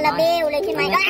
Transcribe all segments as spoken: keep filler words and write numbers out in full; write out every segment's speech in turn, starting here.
là bêu lên trên máy đó.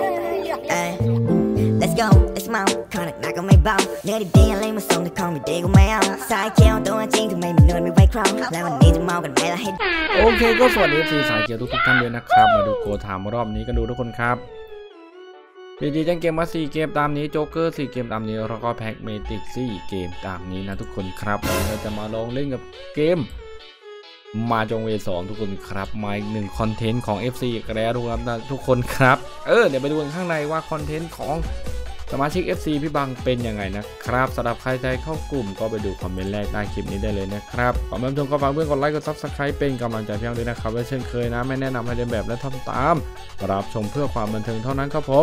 Let's go, let's mount ขนักหนักก็ไม่เบาเนื้อดีๆอะไรมาส่งแต่ของไม่ดีก็ไม่เอาสายเขียวตัวจริงทำไมมันนวลไม่ไว้ครองแล้ววันนี้จะเมากันไหมล่ะให้โอเคก็สวัสดีทีสายเขียวทุกท่านเลยนะครับมาดูโกถามรอบนี้กันดูทุกคนครับพีจีแจ้งเกมมาสี่เกมตามนี้โจ๊กเกอร์สี่เกมตามนี้แล้วก็แพ็กเมติกสี่เกมตามนี้นะทุกคนครับเราจะมาลองเล่นกับเกมมาจงเวสองทุกคนครับมาอีกหนึ่งคอนเทนต์ของ เอฟ ซี อีกแล้วทุกคนทุกคนครับเออเดี๋ยวไปดูกันข้างในว่าคอนเทนต์ของสมาชิก เอฟ ซี พี่บังเป็นยังไงนะครับสำหรับใครใจเข้ากลุ่มก็ไปดูคอมเมนต์แรกใต้คลิปนี้ได้เลยนะครับก่อนเริ่มชมก็ฝากเพื่อนกดไลค์กดซับสไครป์เป็นกำลังใจเพียงด้วยนะครับและเช่นเคยนะไม่แนะนำให้เลียนแบบและทำตามรับชมเพื่อความบันเทิงเท่านั้นครับผม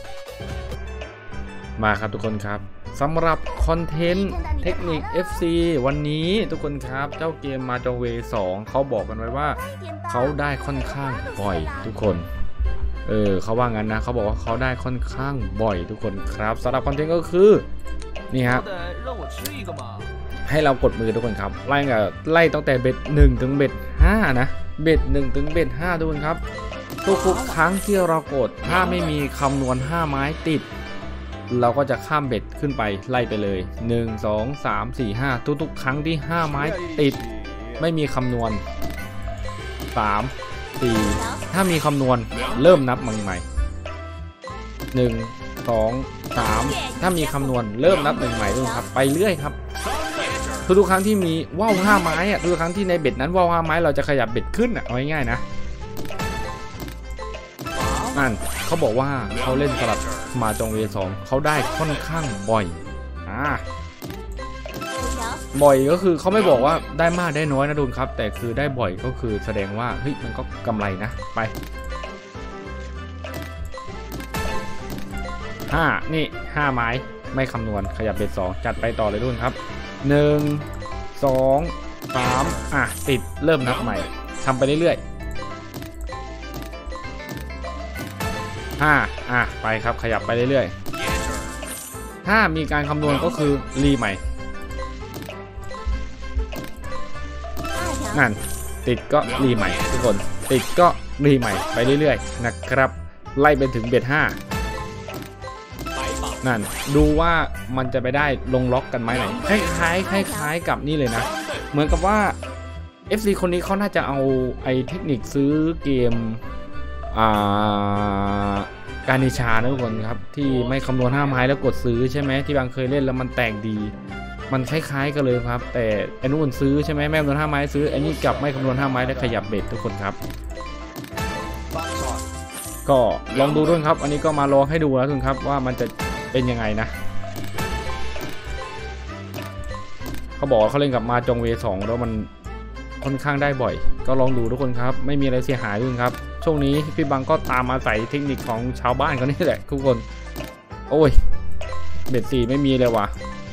มาครับทุกคนครับสำหรับคอนเทนต์เทคนิค เอฟ ซี วันนี้ทุกคนครับเจ้าเกมมาจงเวสองเขาบอกกันไว้ว่าเขาได้ค่อนข้างบ่อยทุกคนเออเขาว่างั้นนะเขาบอกว่าเขาได้ค่อนข้างบ่อยทุกคนครับสำหรับคอนเทนต์ก็คือนี่ครับให้เรากดมือทุกคนครับไล่กับไล่ตั้งแต่เบ็ดหนึ่งถึงเบ็ดห้านะเบ็ดหนึ่งถึงเบ็ดห้าทุกคนครับทุกๆครั้งที่เรากดถ้าไม่มีคำนวณห้าไม้ติดเราก็จะข้ามเบ็ดขึ้นไปไล่ไปเลยหนึ่ง สอง สาม สี่ ห้าทุกๆครั้งที่ห้าไม้ติดไม่มีคำนวณสาม สี่ถ้ามีคำนวณเริ่มนับใหม่หนึ่ง สอง สามถ้ามีคำนวณเริ่มนับหนึ่งใหม่ด้วยครับไปเรื่อยครับทุกๆครั้งที่มีว่าวห้าไม้อะทุกครั้งที่ในเบ็ดนั้นว่าวห้าไม้เราจะขยับเบ็ดขึ้นอะเอาง่ายๆนะนั่นเขาบอกว่าเขาเล่นสลับมาจงเวสองเขาได้ค่อนข้างบ่อยอ่าบ่อยก็คือเขาไม่บอกว่าได้มากได้น้อยนะดูครับแต่คือได้บ่อยก็คือแสดงว่าเฮ้ยมันก็กำไรนะไปห้านี่ห้าไม้ไม่คำนวณขยับเบ็ดสองจัดไปต่อเลยทุกคนครับหนึ่ง สอง สามอ่ะติดเริ่มนับใหม่ทำไปเรื่อยๆห้าอ่ะไปครับขยับไปเรื่อยๆถ้ามีการคำนวณก็คือรีใหม่นั่นติดก็รีใหม่ทุกคนติดก็รีใหม่ไปเรื่อยๆนะครับไล่ไปถึงเบ็ดห้านั่นดูว่ามันจะไปได้ลงล็อกกันไหมไหนคล้ายๆคล้ายๆกับนี่เลยนะเหมือนกับว่า เอฟ ซี คนนี้เขาน่าจะเอาไอ้เทคนิคซื้อเกมการนิชานะทุกคนครับที่ไม่คำนวณห้าไม้แล้วกดซื้อใช่ไหมที่บางเคยเล่นแล้วมันแตกดีมันคล้ายๆกันเลยครับแต่ไอ้นู่นซื้อใช่ไหมไม่คำนวณห้าไม้ซื้อไอ้นี่กลับไม่คำนวณห้าไม้แล้วขยับเบ็ดทุกคนครับก็ลองดูด้วยครับอันนี้ก็มาลองให้ดูแล้วทุกคนครับว่ามันจะเป็นยังไงนะเขาบอกเขาเล่นกับมาจงเวสองแล้วมันค่อนข้างได้บ่อยก็ลองดูทุกคนครับไม่มีอะไรเสียหายด้วยครับช่วงนี้พี่บังก็ตามมาใส่เทคนิคของชาวบ้านเขานี่แหละทุกคนโอ้ยเบ็ดสี่ไม่มีเลยว่ะ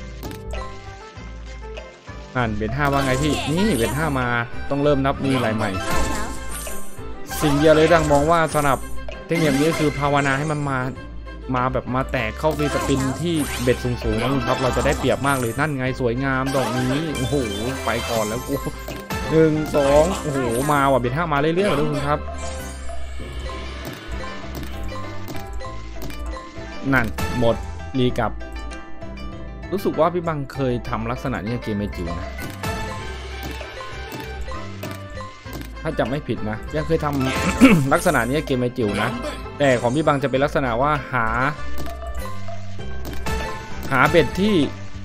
อ่านเบ็ดห้าว่าไงพี่นี่เบ็ดห้ามาต้องเริ่มนับมีอะไรใหม่สิ่งเดียวเลยดังมองว่าสำหรับเทคนิคนี้คือภาวนาให้มันมามาแบบมาแตกเข้าฟรีสปินที่เบ็ดสูงๆนะครับเราจะได้เปรียบมากเลยนั่นไงสวยงามดอกนี้โอ้โหไปก่อนแล้วกูหนึ่ง สองโอ้โหมาว่ะเบ็ดห้ามาเรื่อยๆทุกคนครับนั่นหมดรีกับรู้สึกว่าพี่บังเคยทำลักษณะนี้เกมไม่จิ๋วนะถ้าจำไม่ผิดนะยังเคยทำ ลักษณะนี้เกมไม่จิ๋วนะแต่ของพี่บังจะเป็นลักษณะว่าหาหาเบ็ดที่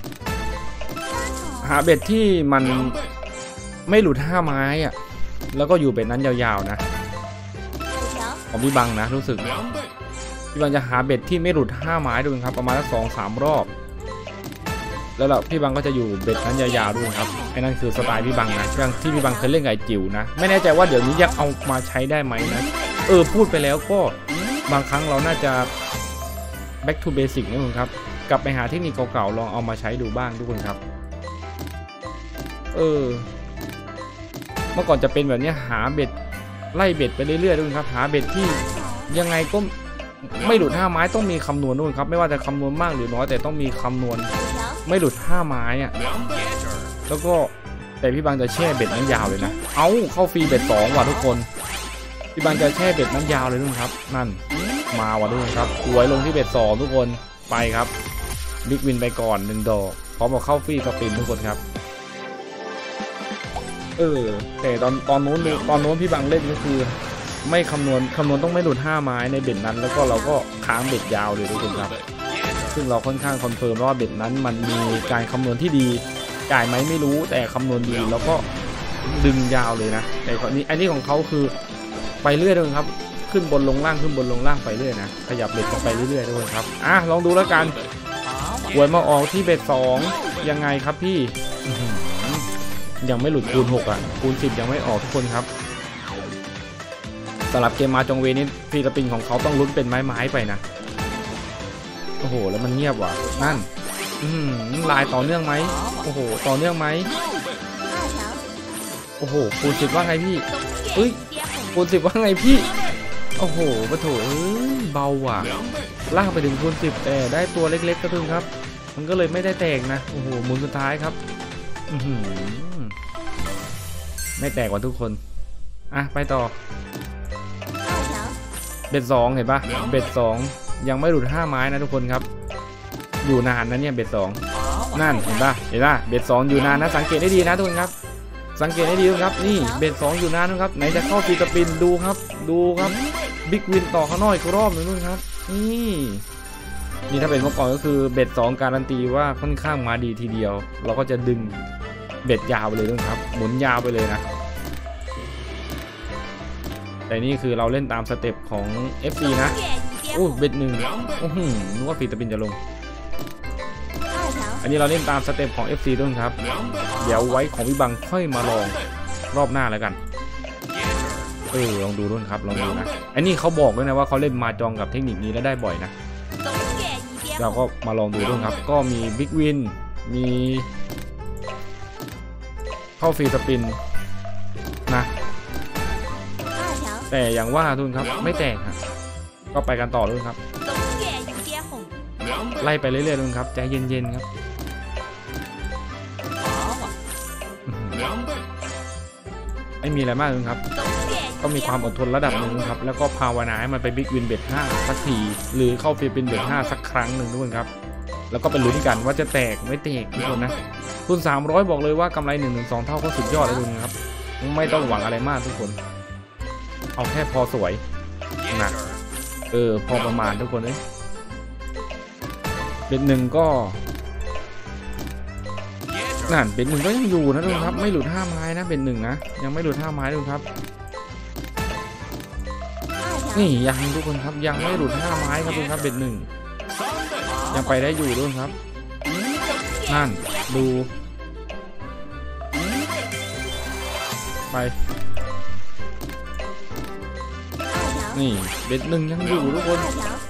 หาเบ็ดที่มันไม่หลุดห้าไม้อะแล้วก็อยู่เบ็ดนั้นยาวๆนะของพี่บังนะรู้สึกพี่บังจะหาเบ็ดที่ไม่หลุดห้าไม้ดูครับประมาณสักสองสามรอบแล้วเราพี่บังก็จะอยู่เบ็ดนั้นยาวๆด้วยครับไอ้นั่นคือสไตล์พี่บังนะที่พี่บังเคยเล่นไก่จิ๋วนะไม่แน่ใจว่าเดี๋ยวนี้ยังเอามาใช้ได้ไหมนะเออพูดไปแล้วก็บางครั้งเราน่าจะ back to basic นะทุกคนครับกลับไปหาเทคนิคเก่าๆลองเอามาใช้ดูบ้างทุกคนครับเออเมื่อก่อนจะเป็นแบบนี้หาเบ็ดไล่เบ็ดไปเรื่อยๆทุกคนครับหาเบ็ดที่ยังไงก็ไม่หลุดห้าไม้ต้องมีคำนวณด้วยครับไม่ว่าจะคำนวณมากหรือน้อยแต่ต้องมีคำนวณไม่หลุดห้าไม้อะแล้วก็แต่พี่บังจะแช่เบ็ดนั้นยาวเลยนะเอาเข้าฟรีเบ็ดสองว่ะทุกคน พี่พี่บังจะแช่เบ็ดนั้นยาวเลยทุกคนครับนั่นมาว่ะทุกคนครับหวยลงที่เบ็ดสองทุกคนไปครับบิ๊กวินไปก่อนหนึ่งดอกพร้อมกับเข้าฟรีสปินทุกคนครับเออแต่ตอนตอนนู้นตอนนู้นพี่บังเล่นก็คือไม่คำนวณคำนวณต้องไม่หลุดห้าไม้ในเบ็ดนั้นแล้วก็เราก็ค้างเบ็ดยาวเลยทุกคนครับซึ่งเราค่อนข้างคอนเฟิร์มว่าเบ็ดนั้นมันมีการคำนวณที่ดีจ่ายไหมไม่รู้แต่คำนวณดีแล้วก็ดึงยาวเลยนะแต่อันนี้อันนี้ของเขาคือไปเรื่อยเลยครับขึ้นบนลงล่างขึ้นบนลงล่างไปเรื่อยนะขยับเบ็ดกันไปเรื่อยๆทุกคนครับอ่ะลองดูแล้วกันหวยมาออกที่เบ็ดสองยังไงครับพี่ยังไม่หลุดคูณหกอ่ะคูณสิบยังไม่ออกทุกคนครับสำหรับเกมมาจองเวนี้ฟรีสปินของเขาต้องลุ้นเป็นไม้ๆไปนะโอ้โหแล้วมันเงียบว่ะนั่นอืมลายต่อเนื่องไหมโอ้โหต่อเนื่องไหมโอ้โหคูณสิบว่าไงพี่เอ้ยคูณสิบว่าไงพี่โอ้โหปะโถเอ้ยเบาว่ะลากไปถึงคูณสิบแต่ได้ตัวเล็กๆก็ถึงครับมันก็เลยไม่ได้แตกนะโอ้โหหมุนสุดท้ายครับอือหือไม่แตกกว่าทุกคนอ่ะไปต่อเบ็ดสองเห็นปะเบ็ดสองยังไม่หลุดห้าไม้นะทุกคนครับอยู่นานนะเนี่ยเบ็ดสองนั่นเห็นปะเห็นปะเบ็ดสองอยู่นานนะสังเกตได้ดีนะทุกคนครับสังเกตให้ดีครับนี่เบ็ดสองอยู่นานนะครับไหนจะเข้าฟรีสปินดูครับดูครับบิ๊กวินต่อข้างนอกอีกรอบหนึ่งนู่นครับนี่นี่ถ้าเป็นเมื่อก่อนก็คือเบ็ดสองการันตีว่าค่อนข้างมาดีทีเดียวเราก็จะดึงเบ็ดยาวไปเลยทุกครับหมุนยาวไปเลยนะแต่นี่คือเราเล่นตามสเต็ปของ เอฟ ซี นะโอ้เบ็ดหนึ่งโอ้โหนึกว่าฟรีสปินจะลงอันนี้เราเล่นตามสเต็ปของ เอฟ ซี ด้วยครับเดี๋ยวไว้ของพี่บังค่อยมาลองรอบหน้าแล้วกันเออลองดูด้วยครับลองดูนะอันนี้เขาบอกด้วยนะว่าเขาเล่นมาจองกับเทคนิคนี้แล้วได้บ่อยนะเราก็มาลองดูด้วยครับก็มีบิ๊กวินมีเข้าฟรีสปินนะแต่อย่างว่าทุนครับไม่แตกครับก็ไปกันต่อด้วยครับไล่ไปเรื่อยๆด้วยครับใจเย็นๆครับไม่มีอะไรมากเลยครับก็มีความอดทนระดับหนึ่งครับแล้วก็ภาวนาให้มันไปบิ๊กวินเบ็ดห้าสักทีหรือเข้าฟรีเป็นเบ็ดห้าสักครั้งหนึ่งทุกคนครับแล้วก็ไปลุ้นกันว่าจะแตกไม่แตกทุกคนนะทุนสามร้อยบอกเลยว่ากำไรหนึ่งถึงสองเท่าก็สุดยอดเลยทุกคนครับไม่ต้องหวังอะไรมากทุกคนเอาแค่พอสวยนะเออพอประมาณทุกคนเลยเบ็ดหนึ่งก็นั่นเบ็ดหนึ่งก็ยังอยู่นะทุกคนครับไม่หลุดห้าไม้นะเบ็ดหนึ่งนะยังไม่หลุดห้าไม้ทุกคนครับนี่ยังทุกคนครับยังไม่หลุดห้าไม้ครับทุกคนครับเบ็ดหนึ่งยังไปได้อยู่ด้วยครับนั่นดูไปนี่เบ็ดหนึ่งยังอยู่ทุกคน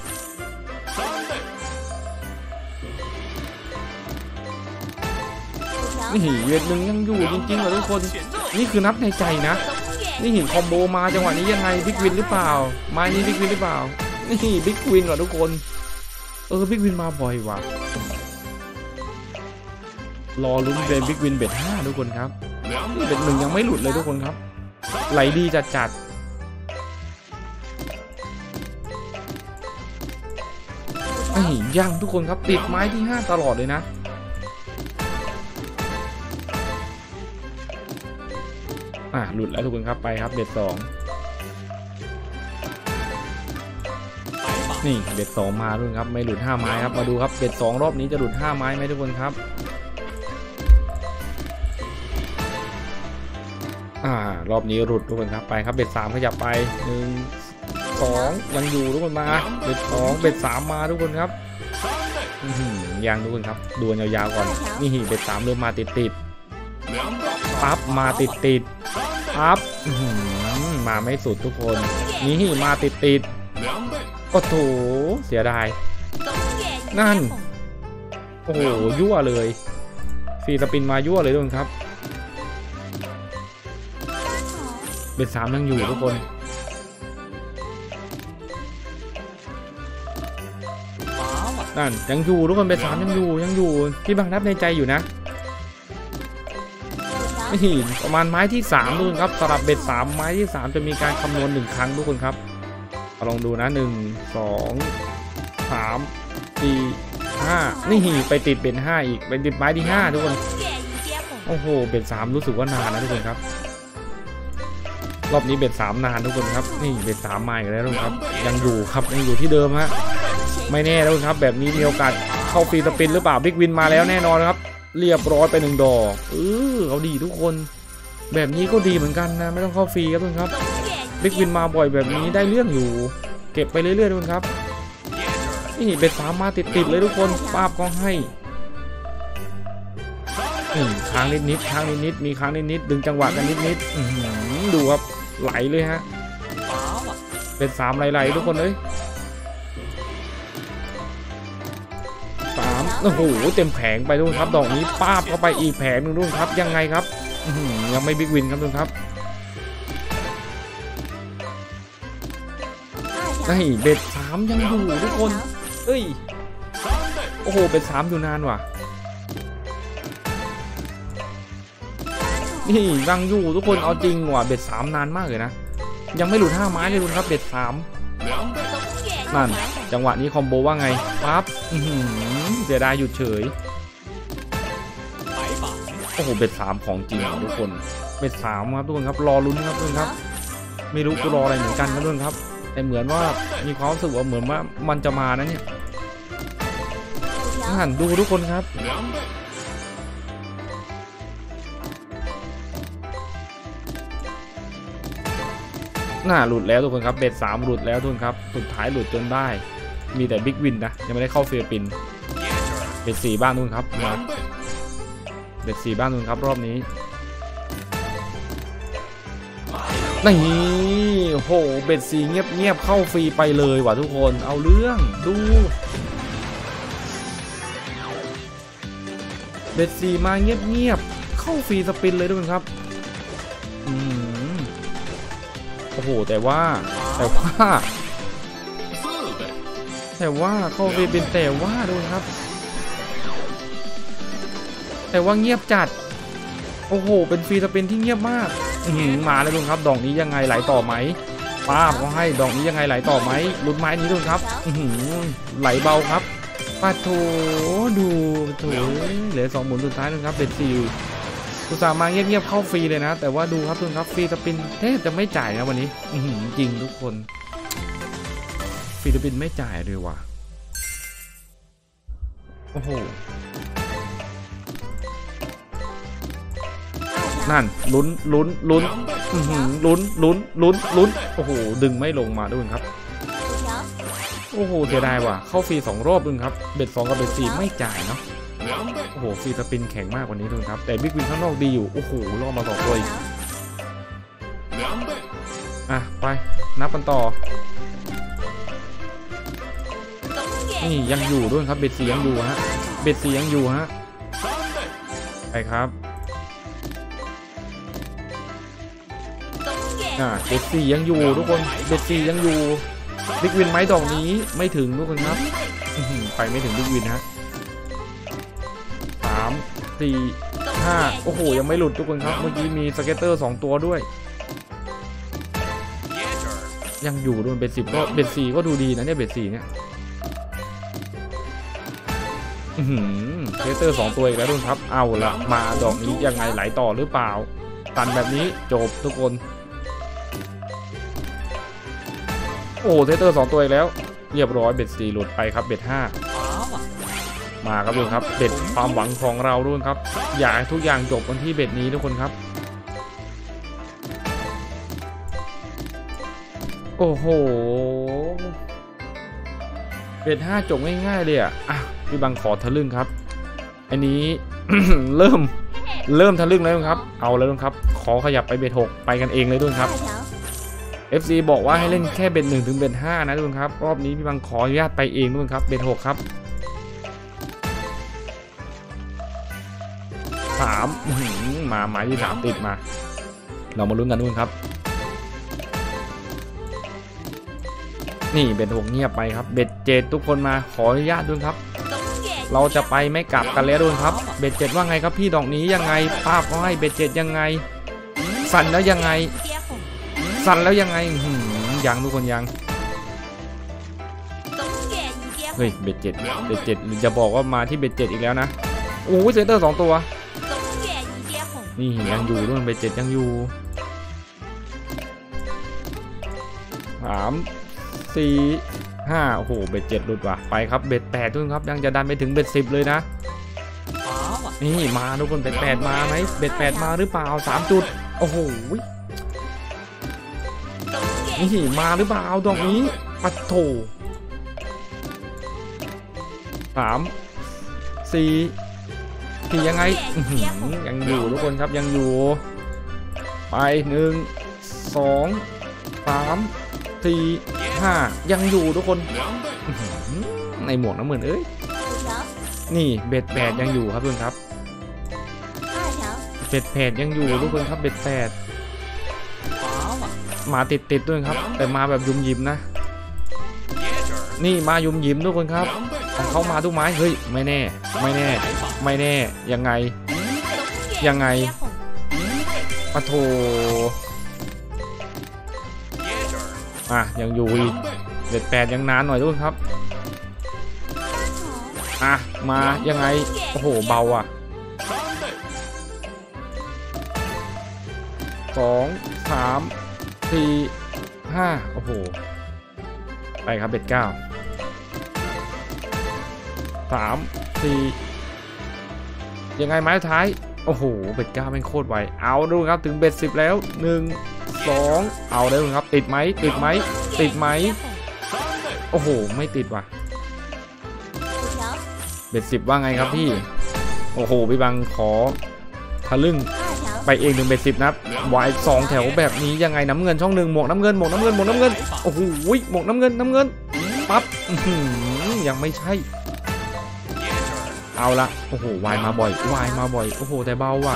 นี่เบ็ดหนึ่งยังอยู่จริงๆเหรอทุกคนนี่คือนับในใจนะนี่เห็นคอมโบมาจังหวะนี้ยังไงบิ๊กวินหรือเปล่าไม้นี้บิ๊กวินหรือเปล่านี่บิ๊กวินเหรอทุกคนเออบิ๊กวินมาบ่อยว่ะรอลุ้นเป็นบิ๊กวินเบ็ดห้าทุกคนครับนี่เบ็ดหนึ่งยังไม่หลุดเลยทุกคนครับไหลดีจัดจัดไอ้ยังทุกคนครับติดไม้ที่ห้าตลอดเลยนะอ่ะหลุดแล้วทุกคนครับไปครับเบ็ดสองนี่เบ็ดสองมาด้วยครับไม่หลุดห้าไม้ครับมาดูครับเบ็ดสองรอบนี้จะหลุดห้าไม้ไหมทุกคนครับอ่ารอบนี้หลุดทุกคนครับไปครับเบ็ดสามขยับไปหนึ่งสองยังอยู่ทุกคนมาเบ็ดสองเบ็ดสามมาทุกคนครับยังทุกคนครับดูยาวๆก่อนนี่เบ็ดสามเริ่มมาติดติดปั๊บมาติดติดปั๊บมาไม่สุดทุกคนนี่มาติดติดก็โถเสียดายนั่นโอ้โหยั่วเลยฟรีสปินมายั่วเลยทุกคนครับเบ็ดสามยังอยู่ทุกคนนั่นยังอยู่ทุกคนเบ็ดสามยังอยู่ยังอยู่พี่บังนับในใจอยู่นะนี่ประมาณไม้ที่สามทุกคนครับสำหรับเบ็ดสามไม้ที่สามจะมีการคำนวณหนึ่งครั้งทุกคนครับลองดูนะหนึ่งสองสามสี่ห้านี่ไปติดเบ็ดห้าอีกไปติดไม้ที่ห้าทุกคนโอ้โหเบ็ดสามรู้สึกว่านานนะทุกคนครับรอบนี้เบ็ดสามนานทุกคนครับนี่เบ็ดสามมาอีกแล้วทุกคนครับยังอยู่ครับยังอยู่ที่เดิมฮะไม่แน่ทุกคนครับแบบนี้มีโอกาสเข้าฟรีสปินหรือเปล่าบิ๊กวินมาแล้วแน่นอนครับเรียบร้อยไปหนึ่งดอกเออเอาดีทุกคนแบบนี้ก็ดีเหมือนกันนะไม่ต้องเข้าฟรีครับทุกคนครับบิ๊กวินมาบ่อยแบบนี้ได้เรื่องอยู่เก็บไปเรื่อยๆทุกคนครับนี่เบ็ดสามมาติดๆเลยทุกคนป้าบก็ให้ค้างนิดๆค้างนิดๆมีค้างนิดๆดึงจังหวะกันนิดๆดูครับไหลเลยฮะเป็นสามไหลๆทุกคนเลยสามโอ้โหเต็มแผงไปทุกคนครับดอกนี้ป้าบเข้าไปอีกแผงหนึ่งทุกคนครับยังไงครับยังไม่บิ๊กวินครับทุกคนครับนี่เบ็ดสามยังอยู่ทุกคนเอ้ยโอ้โหเบ็ดสามอยู่นานว่ะนี่ยังอยู่ทุกคนเอาจริงว่ะเบ็ดสามนานมากเลยนะยังไม่หลุดห้าไม้เลยคุณครับเบ็ดสามนั่นจังหวะนี้คอมโบว่าไงปั๊บเสียดายหยุดเฉยโอ้โหเบ็ดสามของจริงทุกคนเบ็ดสามครับทุกคนครับรอลุ้นครับทุกคนครับไม่รู้กูรออะไรเหมือนกันครับทุกคนครับแต่เหมือนว่ามีความรู้สึกว่าเหมือนว่ามันจะมานะเนี่ยนั่นดูทุกคนครับน่าหลุดแล้วทุกคนครับเบ็ดสามหลุดแล้วทุกคนครับสุดท้ายหลุดจนได้มีแต่บิ๊กวินนะยังไม่ได้เข้าฟิลิปปินส์เบ็ดสี่บ้านทุกคนครับมาเบ็ดสี่บ้านทุกคนครับรอบนี้นี่โหเบ็ดสี่เงียบเงียบเข้าฟรีไปเลยว่ะทุกคนเอาเรื่องดูเบ็ดสี่มาเงียบเงียบเข้าฟรีสปินเลยทุกคนครับอืมโอ้โหแต่ว่าแต่ว่าแต่ว่าเข้าฟรีเป็นแต่ว่าดูครับแต่ว่าเงียบจัดโอ้โหเป็นฟรีสปินที่เงียบมากมาเลยลุงครับดอกนี้ยังไงไหลต่อไหมป้าเขาให้ดอกนี้ยังไงไหลต่อไหมลุ้นไม้นี้ลุงครับไหลเบาครับป้าโถดูโถเหลือสองหมุนสุดท้ายลุงครับเป็นสี่อุตส่าห์มาเงียบๆเข้าฟรีเลยนะแต่ว่าดูครับลุงครับฟรีสปินแทบจะไม่จ่ายนะวันนี้จริงทุกคนฟรีสปินไม่จ่ายเลยว่ะโอ้โหนั่นลุ้นลุ้นลุ้นลุ้นลุ้นลุ้นลุ้นโอ้โหดึงไม่ลงมาด้วยครับโอ้โหเสียดายว่ะเข้าฟรีสองรอบด้วยครับเบ็ดสองกับเบ็ดสี่ไม่จ่ายเนาะโอ้โหฟรีสปินแข็งมากกว่านี้ด้วยครับแต่บิ๊กวินข้างนอกดีอยู่โอ้โหรอบมาสองตัวอ่ะไปนับกันต่อนี่ยังอยู่ด้วยครับเบ็ดสี่ยังอยู่ฮะเบ็ดสี่ยังอยู่ฮะไปครับอ่าเบ็ดสี่ยังอยู่ทุกคนเบ็ดสี่ยังอยู่บิ๊กวินไม้ดอกนี้ไม่ถึงทุกคนครับไปไม่ถึงบิ๊กวินฮะสามสี่ห้าโอ้โหยังไม่หลุดทุกคนครับเมื่อกี้มีสเก็ตเตอร์สองตัวด้วยยังอยู่ด้วยเบ็ดสิบก็เบ็ดสี่ก็ดูดีนะเนี่ยเบ็ดสี่เนี่ยสเก็ตเตอร์สองตัวอีกแล้วทุกคนครับเอาละมาดอกนี้ยังไงไหลต่อหรือเปล่าตันแบบนี้จบทุกคนโอ้เทเตอร์สองตัวอีกแล้วเรียบร้อยเบ็ดสี่หลุดไปครับเบ็ดห้ามาครับทุกคนครับเบ็ดความหวังของเราด้วยครับอยากให้ทุกอย่างจบกันที่เบ็ดนี้ทุกคนครับโอ้โหเบ็ดห้าจบง่ายๆเลยอ่ะอ่ะพี่บังขอทะลึ่งครับอันนี้ เริ่มเริ่มทะลึ่งแล้วครับเอาแล้วครับขอขยับไปเบ็ดหกไปกันเองเลยด้วยครับเอฟ ซี บอกว่าให้เล่นแค่เบ็ดหนึ่งถึงเบ็ดห้านะทุกคนครับรอบนี้พี่บังขออนุญาตไปเองทุกคนครับเบ็ดหกครับสามมาหมายที่สามติดมาเรามาลุ้นกันทุกคนครับนี่เบ็ดหกเงียบไปครับเบ็ดเจ็ดทุกคนมาขออนุญาตด้วยครับเราจะไปไม่กลับกันแล้วด้วยครับเบ็ดเจ็ดว่าไงครับพี่ดอกนี้ยังไงป้าบเขาให้เบ็ดเจ็ดยังไงสั่นแล้วยังไงสั่นแล้วยังไงยังทุกคนยังเฮ้ยเบ็ดเจ็ดเบ็ดเจ็ดจะบอกว่ามาที่เบ็ดเจ็ดอีกแล้วนะโอ้ยเซนเตอร์สองตัวนี่ยังอยู่ด้วยเบ็ดเจ็ดยังอยู่สามสี่ห้าโอ้โหเบ็ดเจ็ดหลุดว่ะไปครับเบ็ดแปดทุกคนครับยังจะดันไปถึงเบ็ดสิบเลยนะนี่มาทุกคนเบ็ดแปดมาไหมเบ็ดแปดมาหรือเปล่าสามจุดโอ้โหนี่มาหรือเปล่าดอกนี้ปัดโถสามสี่ที่ยังไงยังอยู่ทุกคนครับยังอยู่ไปหนึ่งสองสามสี่ห้ายังอยู่ทุกคนในหมวกน้ำเหมือนเอ้ยนี่เบ็ดแปดยังอยู่ครับทุกคนครับเบ็ดแปดยังอยู่ทุกคนครับเบ็ดแปดมาติดติดด้วยครับแต่มาแบบยุ่มยิ้มนะนี่มายุ่มยิ้มทุกคนครับของเขามาทุกไม้เฮ้ยไม่แน่ไม่แน่ไม่แน่ยังไงยังไงปะโถอ่ะยังอยู่อีกเบ็ดแปดยังนานหน่อยทุกคนครับอ่ะมายังไงโอ้โหเบาอ่ะสองสามสี่ห้าโอ้โหไปครับเบ็ดเก้าสามสี่ยังไงไม้ท้ายโอ้โหเบ็ดเก้าเป็นโคตรไวเอาดูครับถึงเบ็ดสิบแล้วหนึ่งสองเอาได้เลยครับติดไหมติดไหมติดไหมโอ้โหไม่ติดว่ะเบ็ดสิบว่าไงครับพี่โอ้โหพี่บังขอทะลึ่งไปเองหนึ่งเบ็ดสิบนะวายสองแถวแบบนี้ยังไงน้ำเงินช่องหนึ่งหมวกน้ำเงินหมวกน้ำเงินหมวกน้ำเงินโอ้โหหมวกน้ำเงินน้ำเงินปั๊บยังไม่ใช่เอาละโอ้โหวายมาบ่อยวายมาบ่อยโอ้โหแต่เบาว่ะ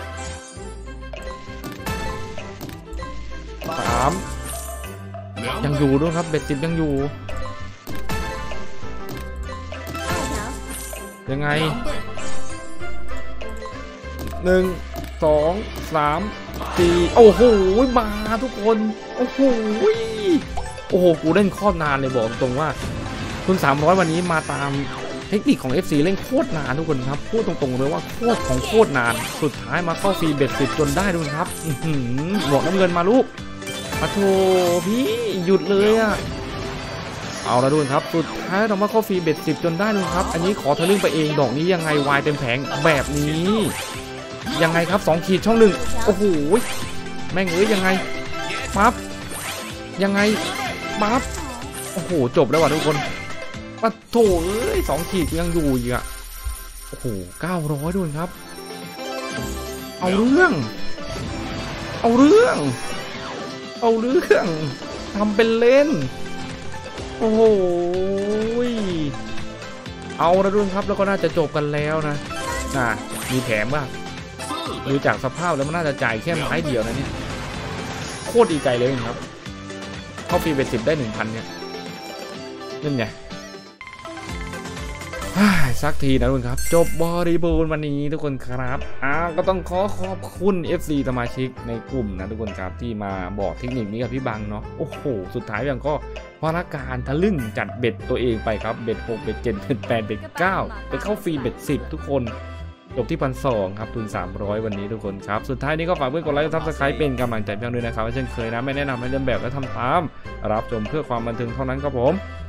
สามยังอยู่ด้วยครับเบ็ดสิบยังอยู่ยังไงหนึ่งสองสามสี่โอ้โหมาทุกคนโอ้โหโอ้โหกูเล่นโคตรนานเลยบอกตรงว่าคุณสามร้อยวันนี้มาตามเทคนิคของ เอฟ ซี เล่นโคตรนานทุกคนครับพูดตรงๆเลยว่าโคตรของโคตรนานสุดท้ายมาเข้าฟรีเบ็ดสิบจนได้ทุกคนครับหมวกน้ำเงินมาลูกมาโถพี่หยุดเลยอ่ะเอาละด้วยครับสุดท้ายเรามาเข้าฟรีเบ็ดสิบจนได้ด้วยครับอันนี้ขอทะลึ่งไปเองดอกนี้ยังไงวายเต็มแผงแบบนี้ยังไงครับสองขีดช่องหนึ่งโอ้โหแม่งเอ้ยยังไงปั๊บยังไงปั๊บโอ้โหจบแล้วว่ะทุกคนปะโถเอ้ยสองขีดยังอยู่อีกอ่ะโอ้โหเก้าร้อยด้วยครับเอาเรื่องเอาเรื่องเอาเรื่องทำเป็นเล่นโอ้โหเอาละด้วยครับแล้วก็น่าจะจบกันแล้วนะน่ะมีแถมว่าดูจากสภาพแล้วมันน่าจะจ่ายแค่ไม้เดียวนะเนี่ยโคตรดีใจเลยครับเข้าฟรีเบ็ดสิบได้หนึ่งพันเนี่ยนั่นไงสักทีนะทุกคนครับจบบริบูรณ์วันนี้ทุกคนครับอ่าก็ต้องขอขอบคุณ เอฟ ซี สมาชิกในกลุ่มนะทุกคนครับที่มาบอกเทคนิคนี้กับพี่บังเนาะโอ้โหสุดท้ายยังก็พนักการทะลึ่งจัดเบ็ดตัวเองไปครับเบ็ดหกเบ็ดเจ็ดเบ็ดแปดเบ็ดเก้าไปเข้าฟรีเบ็ดสิบทุกคนจบที่พันสองครับทุนสามร้อยวันนี้ทุกคนครับสุดท้ายนี้ก็ฝากเพื่อนกดไลค์กดซับสไครป์เป็นกำลังใจเพียงด้วยนะครับเช่นเคยนะไม่แนะนำให้เล่นแบบและทำตามรับชมเพื่อความบันเทิงเท่านั้นครับผม